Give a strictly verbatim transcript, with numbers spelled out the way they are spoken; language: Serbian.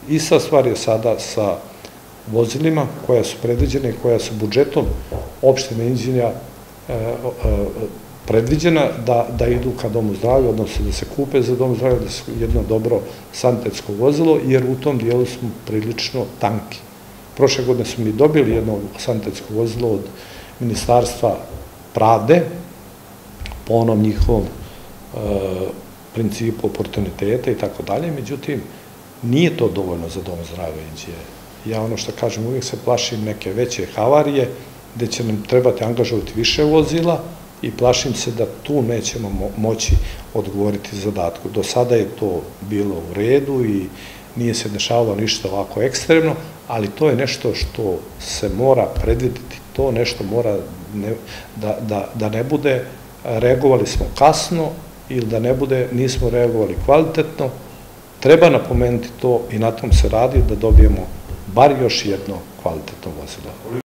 Ista stvar je sada sa vozilima koja su predviđene i koja su budžetom opštine Inđija predviđena da idu ka domu zdravlja, odnosno da se kupe za dom zdravlja, da su jedno dobro sanitetsko vozilo, jer u tom dijelu smo prilično tanki. Prošle godine smo mi dobili jedno sanitetsko vozilo od Ministarstva pravde, po onom njihovom principu oportuniteta i tako dalje, međutim, nije to dovoljno za dom zdravlja Inđije. Ja ono što kažem, uvijek se plašim neke veće havarije, gde će nam trebati angažovati više vozila i plašim se da tu nećemo moći odgovoriti zadatku. Do sada je to bilo u redu i nije se dešavalo ništa ovako ekstremno, ali to je nešto što se mora predviditi, to nešto mora da ne bude reagovali smo kasno ili da ne bude nismo reagovali kvalitetno. Treba napomenuti to i na tom se radi da dobijemo bar još jedno kvalitetno vozilo.